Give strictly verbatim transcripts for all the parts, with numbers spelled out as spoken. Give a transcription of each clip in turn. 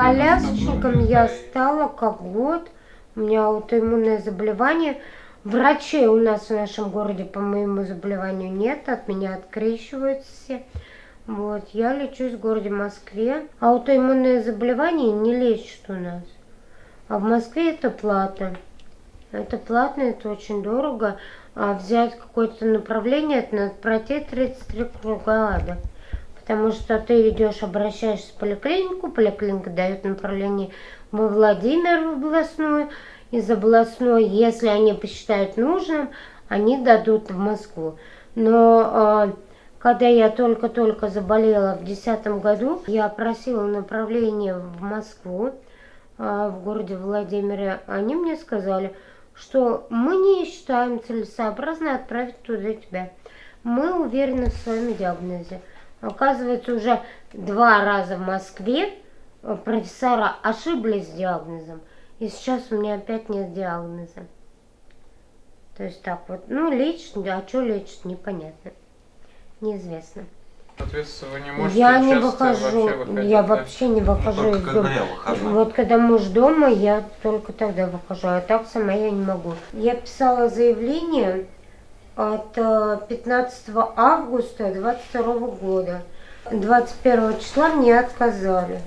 Колясочником я стала как год. У меня аутоиммунное заболевание. Врачей у нас в нашем городе по моему заболеванию нет. От меня открещиваются все. Вот, я лечусь в городе Москве. Аутоиммунное заболевание не лечат у нас. А в Москве это плата. Это платно, это очень дорого. А взять какое-то направление, это надо пройти тридцать три круга ада. Потому что ты идешь, обращаешься в поликлинику, поликлиника дает направление во Владимир, в областную. Из областной, если они посчитают нужным, они дадут в Москву. Но когда я только-только заболела в две тысячи десятом году, я просила направление в Москву, в городе Владимире. Они мне сказали, что мы не считаем целесообразно отправить туда тебя. Мы уверены в своем диагнозе. Оказывается, уже два раза в Москве профессора ошиблись с диагнозом. И сейчас у меня опять нет диагноза. То есть так вот. Ну, лечат, а что лечат, непонятно. Неизвестно. Соответственно, вы не можете я не выхожу, вообще выходить, я да? вообще не выхожу Ну, из когда дома. я выхожу. Вот когда муж дома, я только тогда выхожу, а так сама я не могу. Я писала заявление от пятнадцатого августа двадцать второго года. двадцать первого числа мне отказали.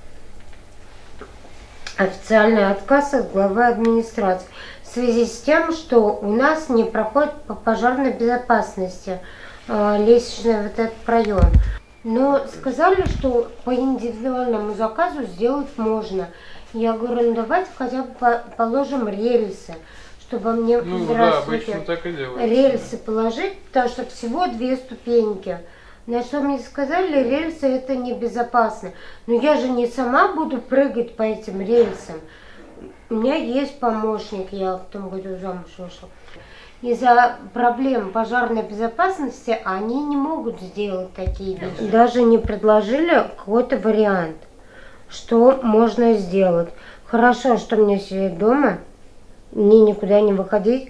Официальный отказ от главы администрации. В связи с тем, что у нас не проходит по пожарной безопасности э, лестничный вот этот проем. Но сказали, что по индивидуальному заказу сделать можно. Я говорю, ну давайте хотя бы по положим рельсы, чтобы мне, ну, да, обычно так и делают. Рельсы положить, потому что всего две ступеньки. На что мне сказали, рельсы это небезопасно. Но я же не сама буду прыгать по этим рельсам. У меня есть помощник, я в том году замуж вышла. Из-за проблем пожарной безопасности они не могут сделать такие вещи. Даже не предложили какой-то вариант, что можно сделать. Хорошо, что мне сидеть дома, мне никуда не выходить.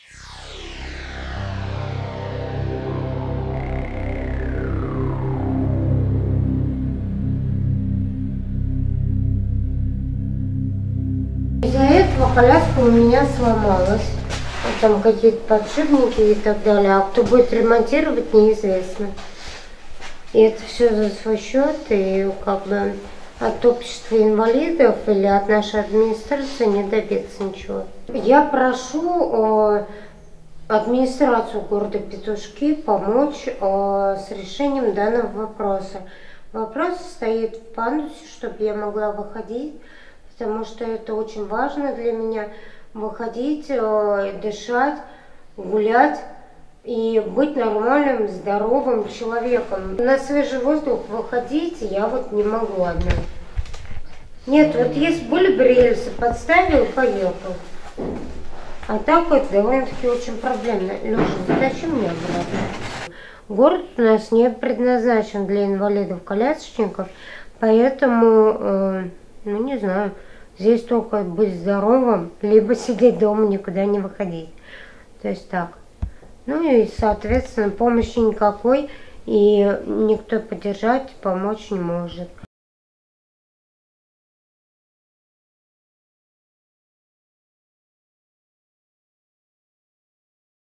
Из-за этого коляска у меня сломалась. Там какие-то подшипники и так далее. А кто будет ремонтировать, неизвестно. И это все за свой счет. И как бы от общества инвалидов или от нашей администрации не добиться ничего. Я прошу администрацию города Петушки помочь с решением данного вопроса. Вопрос стоит в пандусе, чтобы я могла выходить. Потому что это очень важно для меня, выходить, дышать, гулять и быть нормальным, здоровым человеком. На свежий воздух выходить я вот не могу одна. Нет, вот если были бы рельсы, подставил, поехал. А так вот довольно-таки очень проблемно. Леша, затащи меня обратно. Город у нас не предназначен для инвалидов-колясочников, поэтому, э, ну не знаю, здесь только быть здоровым, либо сидеть дома, никуда не выходить. То есть так. Ну и, соответственно, помощи никакой, и никто поддержать, помочь не может.